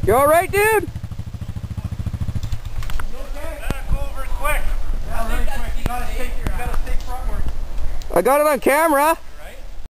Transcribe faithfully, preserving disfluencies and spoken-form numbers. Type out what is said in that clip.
You alright, dude? You okay? Yeah, go over it quick. Yeah, really quick. You gotta stay, you gotta stay frontward. I got it on camera.